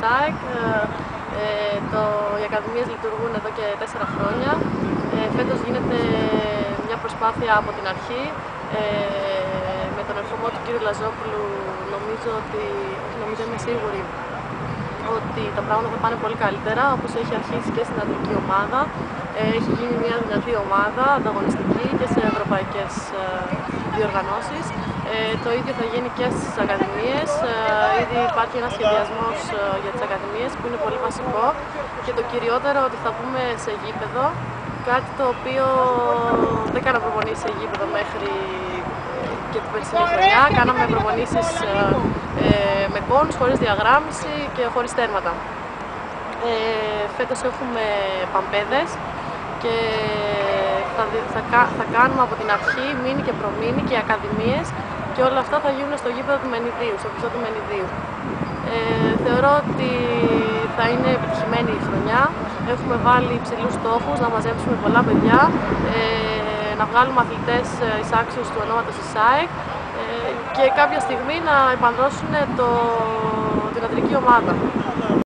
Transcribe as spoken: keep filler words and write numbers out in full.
ΣΑΕΚ. Ε, το, οι ακαδημίες λειτουργούν εδώ και τέσσερα χρόνια. Ε, φέτος γίνεται μια προσπάθεια από την αρχή. Ε, με τον ερχομό του κύριου Λαζόπουλου νομίζω ότι, νομίζω είμαι σίγουρη ότι τα πράγματα θα πάνε πολύ καλύτερα, όπως έχει αρχίσει και στην αντρική ομάδα. Ε, έχει γίνει μια δυνατή ομάδα, ανταγωνιστική και σε ευρωπαϊκές ε, διοργανώσεις. Ε, το ίδιο θα γίνει και στις ακαδημίες. Ε, ήδη υπάρχει ένας σχεδιασμός ε, για τις ακαδημίες που είναι πολύ βασικό και το κυριότερο ότι θα πούμε σε γήπεδο, κάτι το οποίο δεν κάνα προπονήσεις σε γήπεδο μέχρι και την περσινή χρονιά. Κάναμε προπονήσεις ε, ε, με κόνους, χωρίς διαγράμμιση και χωρίς τέρματα. Ε, φέτος έχουμε παμπέδες και θα, θα, θα κάνουμε από την αρχή μίνι και προμίνι και ακαδημίες και όλα αυτά θα γίνουν στο γήπεδο του Μενιδίου, στο πισό του Μενιδίου. Ε, θεωρώ ότι θα είναι επιτυχημένη η χρονιά. Έχουμε βάλει υψηλούς στόχους, να μαζέψουμε πολλά παιδιά, ε, να βγάλουμε αθλητές εισάξιους του ονόματος της ΣΑΕΚ ε, και κάποια στιγμή να επανδρώσουν το, την αντρική ομάδα.